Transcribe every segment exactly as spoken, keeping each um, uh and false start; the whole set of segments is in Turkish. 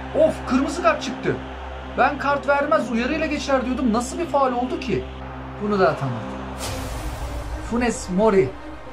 Of, kırmızı kart çıktı. Ben kart vermez uyarıyla geçer diyordum. Nasıl bir faul oldu ki? Bunu da atamadı. Funes Mori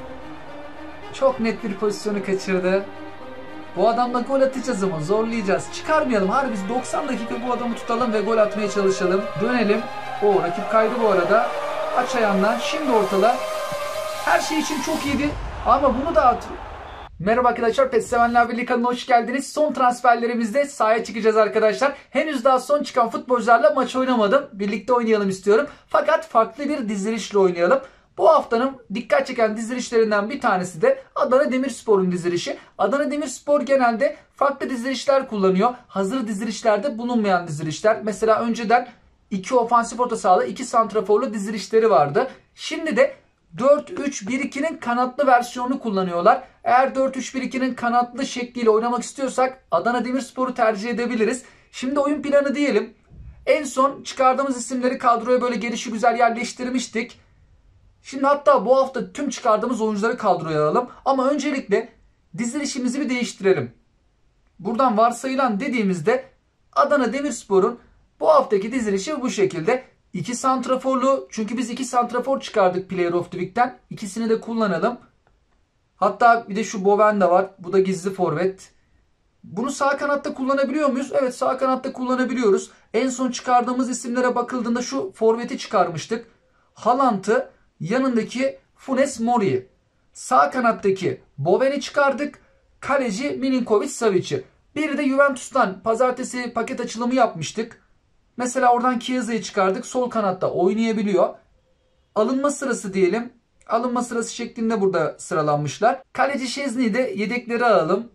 çok net bir pozisyonu kaçırdı. Bu adamla gol atacağız ama zorlayacağız. Çıkarmayalım. Harbi biz doksan dakika bu adamı tutalım ve gol atmaya çalışalım. Dönelim. O rakip kaydı bu arada. Aç ayağından. Şimdi ortala. Her şey için çok iyiydi. Ama bunu da at. Merhaba arkadaşlar. Pes Sevenler Birliği kanalına hoş geldiniz. Son transferlerimizde sahaya çıkacağız arkadaşlar. Henüz daha son çıkan futbolcularla maç oynamadım. Birlikte oynayalım istiyorum. Fakat farklı bir dizilişle oynayalım. Bu haftanın dikkat çeken dizilişlerinden bir tanesi de Adana Demirspor'un dizilişi. Adana Demirspor genelde farklı dizilişler kullanıyor. Hazır dizilişlerde bulunmayan dizilişler. Mesela önceden iki ofansif orta sahalı, iki santraforlu dizilişleri vardı. Şimdi de dört üç bir iki'nin kanatlı versiyonunu kullanıyorlar. Eğer dört üç bir iki'nin kanatlı şekliyle oynamak istiyorsak Adana Demirspor'u tercih edebiliriz. Şimdi oyun planı diyelim. En son çıkardığımız isimleri kadroya böyle gelişigüzel yerleştirmiştik. Şimdi hatta bu hafta tüm çıkardığımız oyuncuları kadroya alalım. Ama öncelikle dizilişimizi bir değiştirelim. Buradan varsayılan dediğimizde Adana Demirspor'un bu haftaki dizilişi bu şekilde. iki santraforlu, çünkü biz iki santrafor çıkardık Player of the Week'ten. İkisini de kullanalım. Hatta bir de şu Bowen de var. Bu da gizli forvet. Bunu sağ kanatta kullanabiliyor muyuz? Evet, sağ kanatta kullanabiliyoruz. En son çıkardığımız isimlere bakıldığında şu forveti çıkarmıştık. Haaland'ı, yanındaki Funes Mori'yi. Sağ kanattaki Bowen'i çıkardık. Kaleci Milinkovic Savic'i. Bir de Juventus'tan pazartesi paket açılımı yapmıştık. Mesela oradan Chiesa'yı çıkardık. Sol kanatta oynayabiliyor. Alınma sırası diyelim. Alınma sırası şeklinde burada sıralanmışlar. Kaleci Szczesny'yi de yedekleri alalım.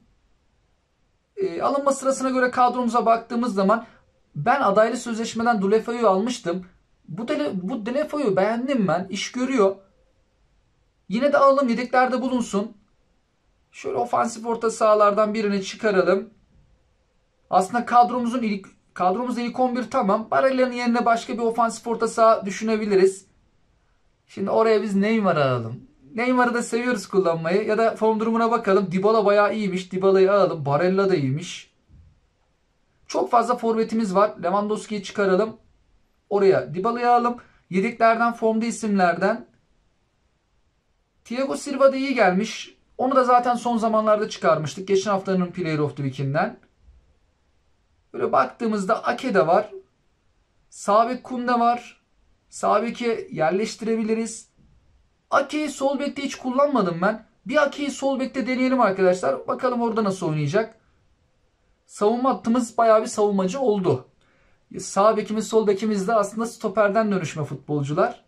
E, alınma sırasına göre kadromuza baktığımız zaman ben adaylı sözleşmeden Deulofeu'yu almıştım. Bu, dele, bu Deulofeu'yu beğendim ben. İş görüyor. Yine de alalım, yedeklerde bulunsun. Şöyle ofansif orta sahalardan birini çıkaralım. Aslında kadromuzun ilk kadromuzda ilk on bir tamam. Barella'nın yerine başka bir ofansif orta saha düşünebiliriz. Şimdi oraya biz Neymar'ı alalım. Neymar'ı da seviyoruz kullanmayı. Ya da form durumuna bakalım. Dybala bayağı iyiymiş. Dybala'yı alalım. Barella da iyiymiş. Çok fazla forvetimiz var. Lewandowski'yi çıkaralım. Oraya Dybala'yı alalım. Yedeklerden, formda isimlerden Thiago Silva da iyi gelmiş. Onu da zaten son zamanlarda çıkarmıştık. Geçen haftanın Player of the Week'inden. Böyle baktığımızda Ake de var. Sağ bek Kunde var. Sağ beke yerleştirebiliriz. Ake'yi sol bekte hiç kullanmadım ben. Bir Ake'yi sol bekte deneyelim arkadaşlar. Bakalım orada nasıl oynayacak. Savunma hattımız bayağı bir savunmacı oldu. Sağ bekimiz, sol bekimiz de aslında stoperden dönüşme futbolcular.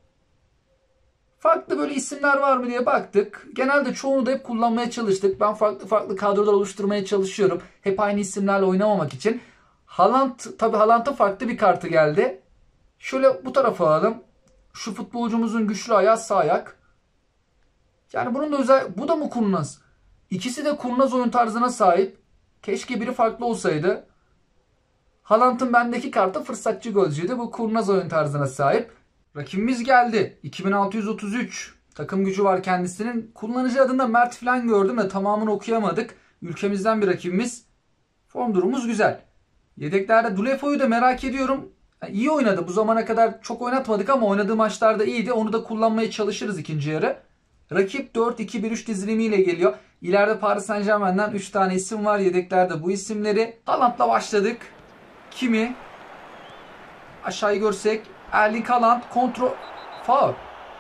Farklı böyle isimler var mı diye baktık. Genelde çoğunu da hep kullanmaya çalıştık. Ben farklı farklı kadrolar oluşturmaya çalışıyorum. Hep aynı isimlerle oynamamak için. Haaland, tabii Haaland'a farklı bir kartı geldi. Şöyle bu tarafa alalım. Şu futbolcumuzun güçlü ayağı sağ ayak. Yani bunun da özel, bu da mı kurnaz? İkisi de kurnaz oyun tarzına sahip. Keşke biri farklı olsaydı. Haaland'ın bendeki kartı fırsatçı golcüydü. Bu kurnaz oyun tarzına sahip. Rakibimiz geldi. iki bin altı yüz otuz üç. Takım gücü var kendisinin. Kullanıcı adında Mert falan gördüm de tamamını okuyamadık. Ülkemizden bir rakibimiz. Form durumumuz güzel. Yedeklerde Deulofeu'yu da merak ediyorum. Yani iyi oynadı. Bu zamana kadar çok oynatmadık ama oynadığı maçlarda iyiydi. Onu da kullanmaya çalışırız ikinci yarı. Rakip dört iki bir üç dizilimiyle geliyor. İleride Paris Saint-Germain'den üç tane isim var. Yedeklerde bu isimleri. Haaland'la başladık. Kimi? Aşağıyı görsek. Erling Haaland kontrol. Faul.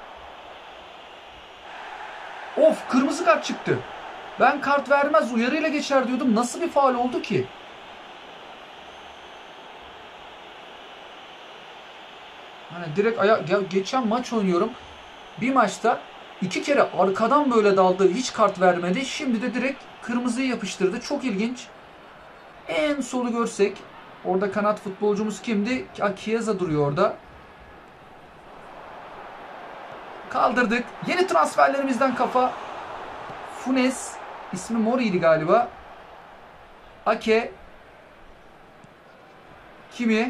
Of, kırmızı kart çıktı. Ben kart vermez uyarıyla geçer diyordum. Nasıl bir faul oldu ki? Hani direkt aya ya geçen maç oynuyorum. Bir maçta iki kere arkadan böyle daldı. Hiç kart vermedi. Şimdi de direkt kırmızıyı yapıştırdı. Çok ilginç. En solu görsek. Orada kanat futbolcumuz kimdi? Chiesa duruyor orada. Kaldırdık. Yeni transferlerimizden kafa. Funes. İsmi Mori'ydi galiba. Ake. Kimi?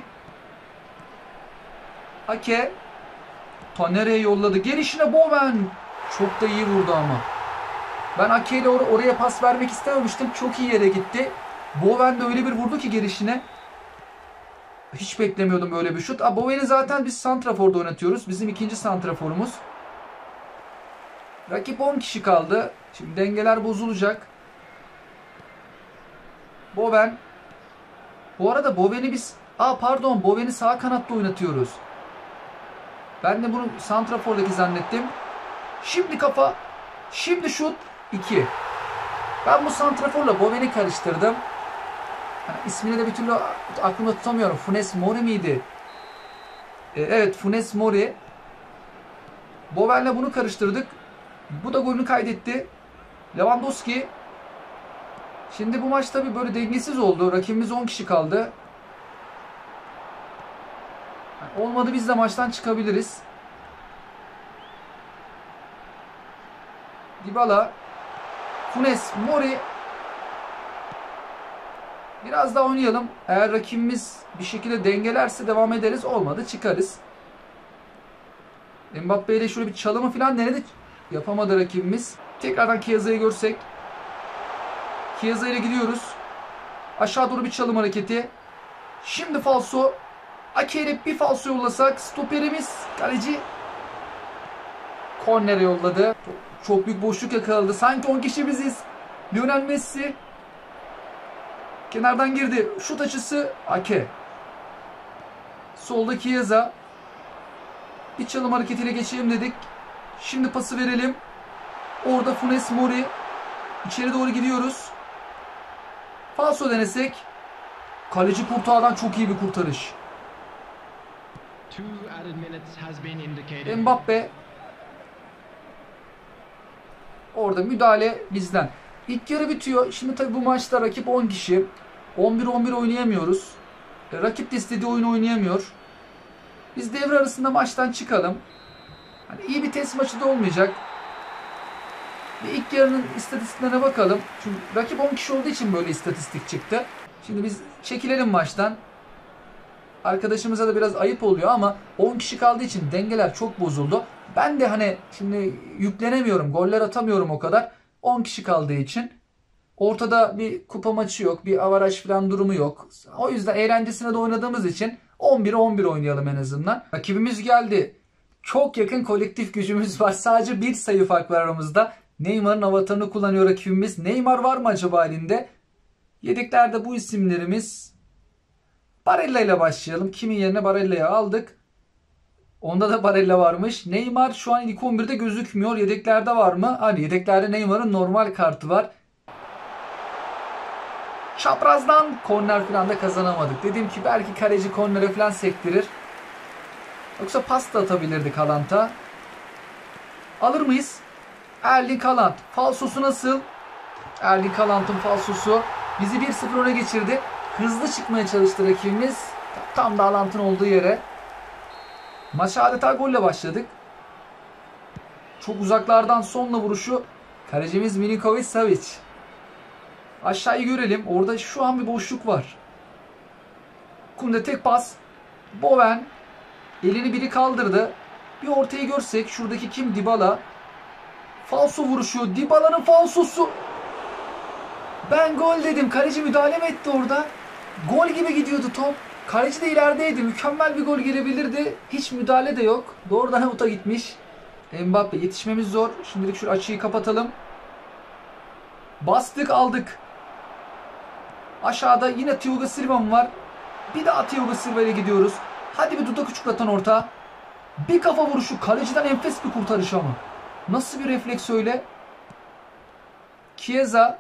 Ake. Ta nereye yolladı? Gelişine Bowen. Çok da iyi vurdu ama. Ben Ake ile or oraya pas vermek istememiştim. Çok iyi yere gitti. Bowen de öyle bir vurdu ki gelişine. Hiç beklemiyordum böyle bir şut. Bowen'i zaten biz santraforda oynatıyoruz. Bizim ikinci santraforumuz. Rakip on kişi kaldı. Şimdi dengeler bozulacak. Bowen. Bu arada Bowen'i biz... Aa pardon, Bowen'i sağ kanatta oynatıyoruz. Ben de bunu santrafordaki zannettim. Şimdi kafa. Şimdi şut. iki. Ben bu santraforla Bowen'i karıştırdım. Yani ismini de bir türlü aklımda tutamıyorum. Funes Mori miydi? Ee, evet, Funes Mori. Bowen'le bunu karıştırdık. Bu da golünü kaydetti. Lewandowski. Şimdi bu maç tabii böyle dengesiz oldu. Rakibimiz on kişi kaldı. Yani olmadı biz de maçtan çıkabiliriz. Dybala. Funes Mori. Biraz daha oynayalım. Eğer rakibimiz bir şekilde dengelerse devam ederiz. Olmadı çıkarız. Mbappe ile şöyle bir çalımı falan denedi. Yapamadı rakibimiz. Tekrardan Chiesa'yı görsek. Chiesa ile gidiyoruz. Aşağı doğru bir çalım hareketi. Şimdi falso. Ake'ye bir falso yollasak. Stoperimiz kaleci. Kornere yolladı. Çok büyük boşluk yakaladı. Sanki on kişi biziz. Lionel Messi. Kenardan girdi. Şut açısı Ake. Solda Chiesa. Bir çalım hareketiyle geçelim dedik. Şimdi pası verelim. Orada Funes Mori. İçeri doğru gidiyoruz. Falso denesek. Kaleci Kurtağ'dan çok iyi bir kurtarış. Mbappe. Orada müdahale bizden. İlk yarı bitiyor. Şimdi tabii bu maçta rakip on kişi. on bir on bir oynayamıyoruz. Rakip de istediği oyunu oynayamıyor. Biz devre arasında maçtan çıkalım. Hani iyi bir test maçı da olmayacak. Bir ilk yarının istatistiklerine bakalım. Çünkü rakip on kişi olduğu için böyle istatistik çıktı. Şimdi biz çekilelim maçtan. Arkadaşımıza da biraz ayıp oluyor ama on kişi kaldığı için dengeler çok bozuldu. Ben de hani şimdi yüklenemiyorum. Goller atamıyorum o kadar. on kişi kaldığı için. Ortada bir kupa maçı yok. Bir avaraj falan durumu yok. O yüzden eğlencesine de oynadığımız için on bire on bir oynayalım en azından. Rakibimiz geldi. Çok yakın kolektif gücümüz var. Sadece bir sayı fark var aramızda. Neymar'ın avatarını kullanıyor rakibimiz. Neymar var mı acaba elinde? Yedeklerde bu isimlerimiz. Barella ile başlayalım. Kimin yerine Barella'yı aldık. Onda da Barella varmış. Neymar şu an ilk on birde gözükmüyor. Yedeklerde var mı? Hani yedeklerde Neymar'ın normal kartı var. Çaprazdan korner falan da kazanamadık. Dediğim ki belki kaleci kornere falan sektirir. Yoksa pas da atabilirdik Haaland'a. Alır mıyız? Erling Haaland. Falsosu nasıl? Erling Haaland'ın falsosu bizi bir sıfır öne geçirdi. Hızlı çıkmaya çalıştı rakibimiz. Tam da Haaland'ın olduğu yere. Maça adeta golle başladık. Çok uzaklardan sonla vuruşu. Kalecimiz Milinkovic Savic. Aşağıyı görelim. Orada şu an bir boşluk var. Kunde tek pas. Bowen. Elini biri kaldırdı. Bir ortayı görsek. Şuradaki kim? Dybala. Falso vuruşu. Dybala'nın falsosu. Ben gol dedim. Kaleci müdahale mi etti orada? Gol gibi gidiyordu top. Kaleci de ilerideydi. Mükemmel bir gol gelebilirdi. Hiç müdahale de yok. Doğrudan avuta gitmiş. Mbappe yetişmemiz zor. Şimdilik şu açıyı kapatalım. Bastık aldık. Aşağıda yine Thiago Silva mı var? Bir daha Thiago Silva ile gidiyoruz. Hadi bir dudak uçuklatan orta. Bir kafa vuruşu. Kaleciden enfes bir kurtarış ama. Nasıl bir refleks öyle? Chiesa.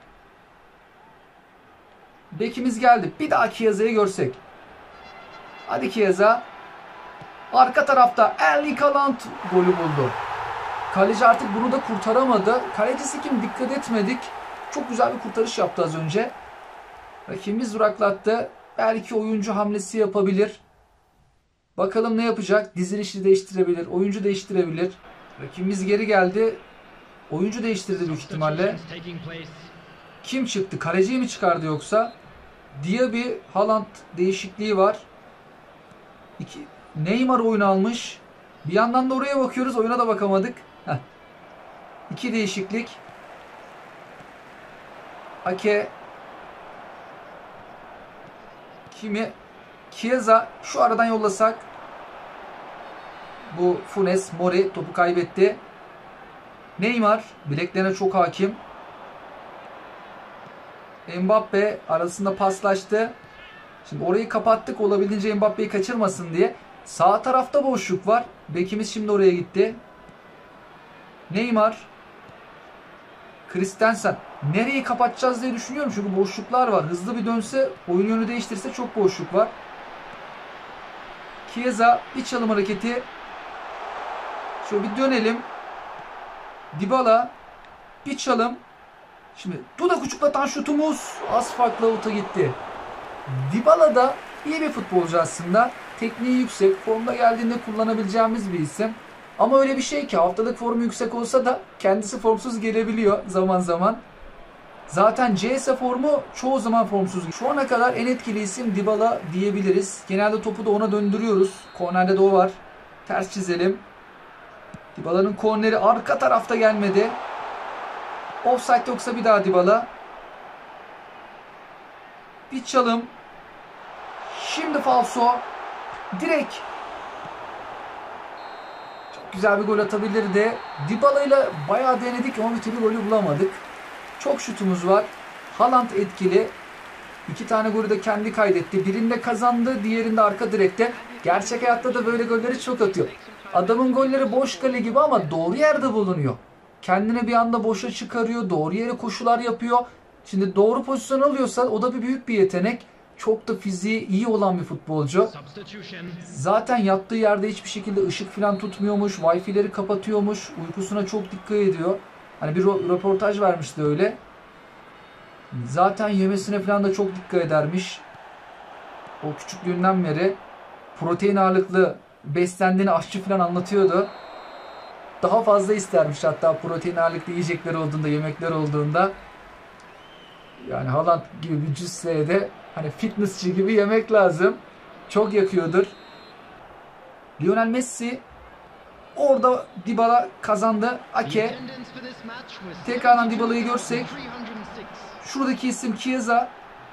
Bekimiz geldi. Bir daha Chiesa'yı görsek. Hadi Chiesa. Arka tarafta Erling Haaland golü buldu. Kaleci artık bunu da kurtaramadı. Kalecisi kim? Dikkat etmedik. Çok güzel bir kurtarış yaptı az önce. Rakibimiz duraklattı. Belki oyuncu hamlesi yapabilir. Bakalım ne yapacak? Dizilişi değiştirebilir. Oyuncu değiştirebilir. Rakibimiz geri geldi. Oyuncu değiştirdi büyük ihtimalle. Kim çıktı? Kaleciyi mi çıkardı yoksa? Diaby, Haaland değişikliği var. İki, Neymar oyun almış. Bir yandan da oraya bakıyoruz. Oyuna da bakamadık. Heh. İki değişiklik. Ake. Kimi? Chiesa. Şu aradan yollasak. Bu Funes Mori topu kaybetti. Neymar bileklerine çok hakim. Mbappe arasında paslaştı. Şimdi orayı kapattık olabildiğince Mbappe'yi kaçırmasın diye. Sağ tarafta boşluk var. Bekimiz şimdi oraya gitti. Neymar. Christensen. Nereyi kapatacağız diye düşünüyorum. Çünkü boşluklar var. Hızlı bir dönse, oyun yönü değiştirse çok boşluk var. Chiesa bir çalım hareketi. Şöyle bir dönelim. Dybala bir çalım. Şimdi dudak uçuklatan şutumuz az farklı avuta gitti. Dybala da iyi bir futbolcu aslında. Tekniği yüksek. Formda geldiğinde kullanabileceğimiz bir isim. Ama öyle bir şey ki haftalık formu yüksek olsa da kendisi formsuz gelebiliyor zaman zaman. Zaten C S formu çoğu zaman formsuz. Şu ana kadar en etkili isim Dybala diyebiliriz. Genelde topu da ona döndürüyoruz. Kornerde de o var. Ters çizelim. Dybala'nın korneri arka tarafta gelmedi. Offside yoksa bir daha Dybala. Bir çalım. Şimdi falso. Direkt. Çok güzel bir gol atabilirdi. Dybala ile bayağı denedik ama bir türlü golü bulamadık. Çok şutumuz var. Haaland etkili. İki tane golü de kendi kaydetti. Birinde kazandı, diğerinde arka direkte. Gerçek hayatta da böyle golleri çok atıyor. Adamın golleri boş kale gibi ama doğru yerde bulunuyor. Kendini bir anda boşa çıkarıyor. Doğru yere koşular yapıyor. Şimdi doğru pozisyon alıyorsa o da bir büyük bir yetenek. Çok da fiziği iyi olan bir futbolcu. Zaten yattığı yerde hiçbir şekilde ışık falan tutmuyormuş. Wi-Fi'leri kapatıyormuş. Uykusuna çok dikkat ediyor. Hani bir röportaj vermişti öyle. Zaten yemesine falan da çok dikkat edermiş. O küçüklüğünden beri protein ağırlıklı beslendiğini aşçı falan anlatıyordu. Daha fazla istermiş hatta protein ağırlıklı yiyecekler olduğunda, yemekler olduğunda. Yani Haaland gibi bir cüsseye de hani fitnessçi gibi yemek lazım. Çok yakıyordur. Lionel Messi orada Dybala kazandı. Ake. Tekrardan Dybala'yı görsek. Şuradaki isim Chiesa.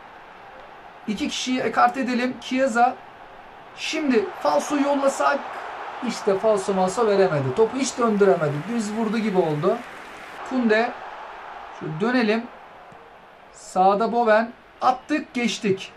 İki kişiyi ekart edelim. Chiesa. Şimdi falso yollasak. İşte falso malso veremedi. Topu hiç döndüremedi. Düz vurdu gibi oldu. Kunde. Şu dönelim. Sağda Bowen. Attık geçtik.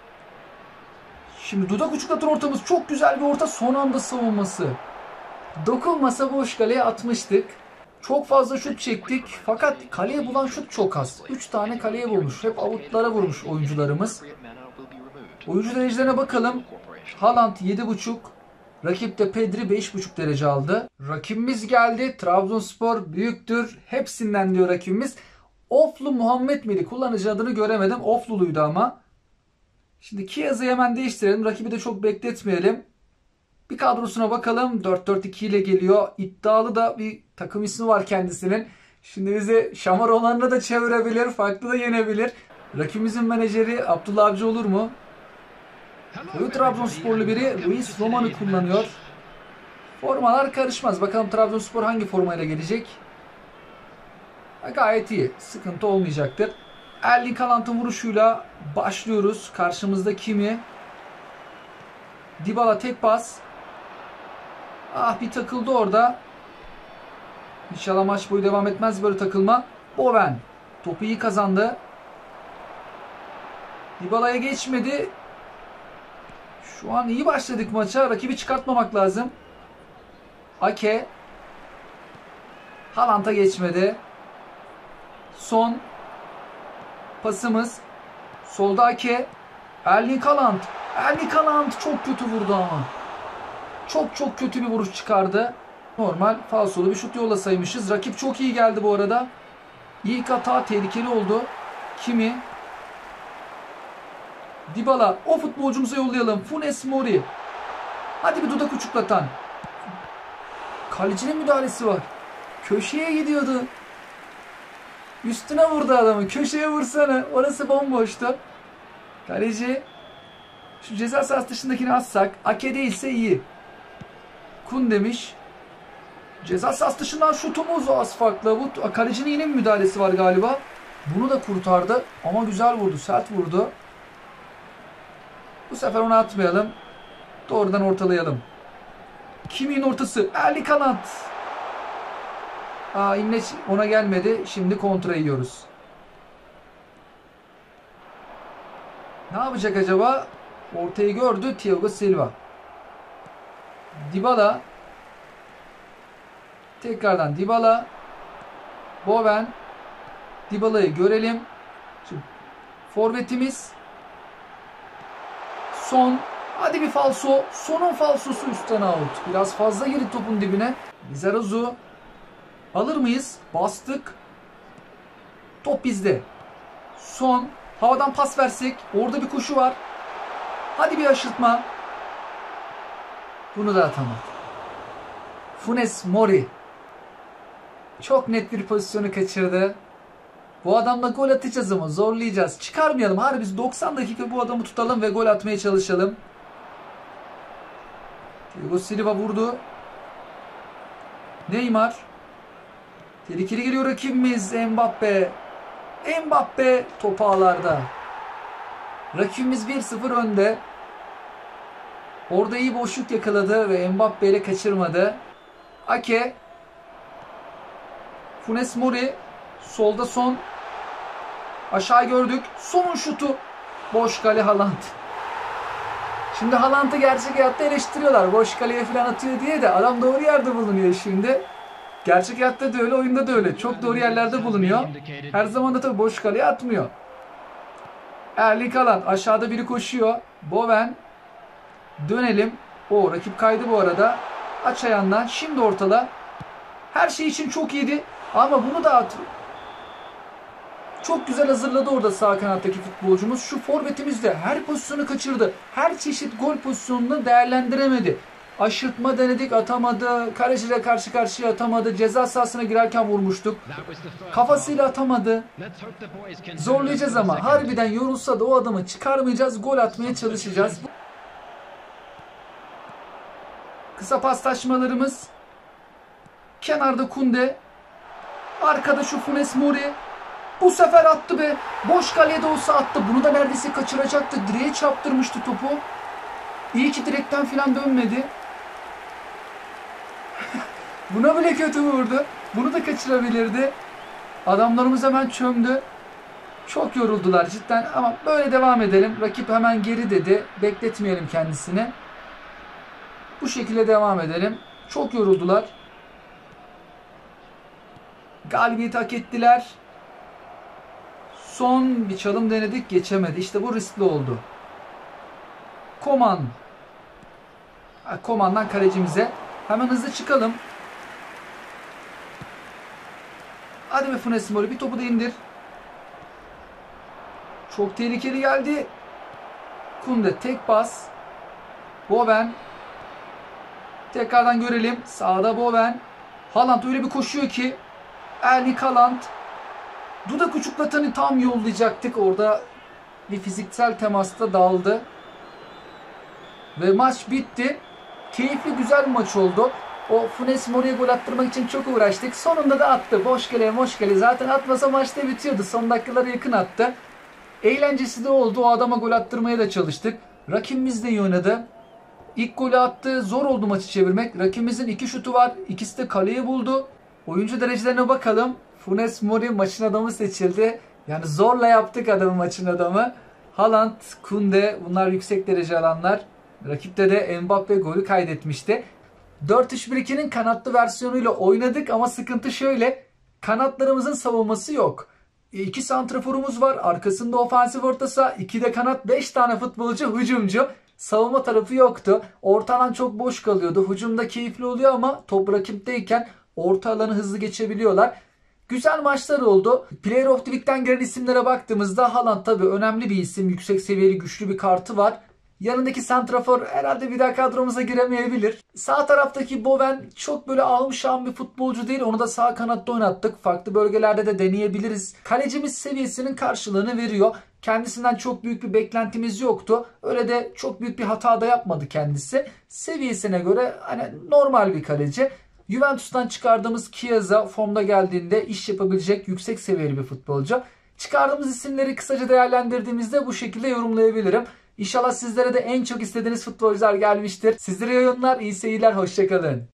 Şimdi dudak uçuklatan ortamız. Çok güzel bir orta. Son anda savunması. Dokunmasa boş kaleye atmıştık. Çok fazla şut çektik. Fakat kaleye bulan şut çok az. üç tane kaleye bulmuş. Hep avutlara vurmuş oyuncularımız. Oyuncu derecelerine bakalım. Haaland yedi buçuk. Rakip de Pedri beş buçuk derece aldı. Rakibimiz geldi. Trabzonspor büyüktür. Hepsinden diyor rakibimiz. Oflu Muhammed miydi? Kullanıcı adını göremedim. Ofluluydu ama. Şimdi Chiesa'yı hemen değiştirelim. Rakibi de çok bekletmeyelim. Bir kadrosuna bakalım. dört dört iki ile geliyor. İddialı da bir takım ismi var kendisinin. Şimdi bizi şamar olanla da çevirebilir. Farklı da yenebilir. Rakibimizin menajeri Abdullah Avcı olur mu? Koyu Trabzonsporlu biri Luis Roman'ı kullanıyor. Formalar karışmaz. Bakalım Trabzonspor hangi formayla gelecek? Gayet iyi. Sıkıntı olmayacaktır. Erling Haaland'ın vuruşuyla başlıyoruz. Karşımızda kimi? Dybala tek pas. Ah bir takıldı orada. İnşallah maç boyu devam etmez böyle takılma. Bowen. Topu iyi kazandı. Dybala'ya geçmedi. Şu an iyi başladık maça. Rakibi çıkartmamak lazım. Ake. Haaland'a geçmedi. Son pasımız. Solda Ake. Erling Haaland. Erling Haaland çok kötü vurdu ama. Çok çok kötü bir vuruş çıkardı. Normal falsolu bir şut yollasaymışız. Rakip çok iyi geldi bu arada. İlk hata tehlikeli oldu. Kimi? Dybala. O futbolcumuza yollayalım. Funes Mori. Hadi bir dudak uçuklatan. Kalecinin müdahalesi var. Köşeye gidiyordu. Üstüne vurdu adamı. Köşeye vursana. Orası bomboştu. Kaleci. Şu ceza sahası dışındakini atsak. Ake değilse iyi. Kun demiş. Ceza sahası dışından şutumuz az farklı. Bu kalecinin yine bir müdahalesi var galiba. Bunu da kurtardı. Ama güzel vurdu. Sert vurdu. Bu sefer onu atmayalım. Doğrudan ortalayalım. Kimin ortası? Erling Haaland. Aa, İmleç ona gelmedi. Şimdi kontra yiyoruz. Ne yapacak acaba? Ortayı gördü Thiago Silva. Dybala. Tekrardan Dybala. Bowen. Dybala'yı görelim. Şimdi forvetimiz. Son. Hadi bir falso. Sonun falsosu üstten out. Biraz fazla girdi topun dibine. Lizarazu. Alır mıyız? Bastık. Top bizde. Son. Havadan pas versek. Orada bir koşu var. Hadi bir aşırtma. Bunu da atamam. Funes Mori. Çok net bir pozisyonu kaçırdı. Bu adamla gol atacağız ama zorlayacağız. Çıkarmayalım. Harbi biz doksan dakika bu adamı tutalım ve gol atmaya çalışalım. Thiago Silva vurdu. Neymar. Tehlikeli geliyor rakibimiz. Mbappe. Mbappe topu ağlarda. Rakibimiz bir sıfır önde. Orada iyi boşluk yakaladı ve Mbappe ile kaçırmadı. Ake. Funes Mori. Solda son. Aşağı gördük. Sonun şutu. Boş kale Haaland. Şimdi Haaland'ı gerçek hayatta eleştiriyorlar. Boş kaleye falan atıyor diye de adam doğru yerde bulunuyor şimdi. Gerçek hayatta da öyle, oyunda da öyle. Çok doğru yerlerde bulunuyor. Her zaman da tabii boş kaleye atmıyor. Erling Haaland. Aşağıda biri koşuyor. Bowen. Dönelim. O rakip kaydı bu arada. Aç ayağından. Şimdi ortala. Her şey için çok iyiydi. Ama bunu da at. Çok güzel hazırladı orada sağ kanattaki futbolcumuz. Şu forvetimiz de her pozisyonu kaçırdı. Her çeşit gol pozisyonunu değerlendiremedi. Aşırtma denedik, atamadı. Kaleciyle karşı karşıya atamadı. Ceza sahasına girerken vurmuştuk. Kafasıyla atamadı. Zorlayacağız ama harbiden yorulsa da o adamı çıkarmayacağız. Gol atmaya çalışacağız. Kısa paslaşmalarımız. Kenarda Kunde. Arkada şu Funes Mori. Bu sefer attı be. Boş kaleye de olsa attı. Bunu da neredeyse kaçıracaktı. Direğe çarptırmıştı topu. İyi ki direkten filan dönmedi. Buna bile kötü vurdu. Bunu da kaçırabilirdi. Adamlarımız hemen çömdü. Çok yoruldular cidden ama böyle devam edelim. Rakip hemen geri dedi. Bekletmeyelim kendisini. Bu şekilde devam edelim. Çok yoruldular. Galibiyeti hak ettiler. Son bir çalım denedik. Geçemedi. İşte bu riskli oldu. Koman. Koman'dan kalecimize. Hemen hızlı çıkalım. Hadi be Funes Mori. Bir topu da indir. Çok tehlikeli geldi. Kunde tek pas. Bowen. Tekrardan görelim. Sağda Bowen. Haaland öyle bir koşuyor ki. Erling Haaland. Dudak uçuklatanı tam yollayacaktık. Orada bir fiziksel temasta daldı. Ve maç bitti. Keyifli güzel bir maç oldu. O Funes Mori'ye gol attırmak için çok uğraştık. Sonunda da attı. Boş kaleye boş kaleye. Zaten atmasa maçta bitiyordu. Son dakikalara yakın attı. Eğlencesi de oldu. O adama gol attırmaya da çalıştık. Rakibimiz de iyi oynadı. İlk golü attı. Zor oldu maçı çevirmek. Rakibimizin iki şutu var. İkisi de kaleyi buldu. Oyuncu derecelerine bakalım. Funes Mori maçın adamı seçildi. Yani zorla yaptık adamı maçın adamı. Haaland, Kunde bunlar yüksek derece alanlar. Rakipte de Mbappe golü kaydetmişti. dört üç bir iki'nin kanatlı versiyonuyla oynadık ama sıkıntı şöyle. Kanatlarımızın savunması yok. İki santraforumuz var. Arkasında ofansif orta saha. iki de kanat. beş tane futbolcu hücumcu. Savunma tarafı yoktu. Orta alan çok boş kalıyordu. Hücumda keyifli oluyor ama top rakipteyken orta alanı hızlı geçebiliyorlar. Güzel maçlar oldu. Player of the Week'ten gelen isimlere baktığımızda Haaland tabii önemli bir isim. Yüksek seviyeli güçlü bir kartı var. Yanındaki santrafor herhalde bir daha kadromuza giremeyebilir. Sağ taraftaki Bowen çok böyle almış an bir futbolcu değil. Onu da sağ kanatta oynattık. Farklı bölgelerde de deneyebiliriz. Kalecimiz seviyesinin karşılığını veriyor. Kendisinden çok büyük bir beklentimiz yoktu. Öyle de çok büyük bir hata da yapmadı kendisi. Seviyesine göre hani normal bir kaleci. Juventus'tan çıkardığımız Chiesa formda geldiğinde iş yapabilecek yüksek seviyeli bir futbolcu. Çıkardığımız isimleri kısaca değerlendirdiğimizde bu şekilde yorumlayabilirim. İnşallah sizlere de en çok istediğiniz futbolcular gelmiştir. Sizlere iyi oyunlar, iyi seyirler, hoşçakalın.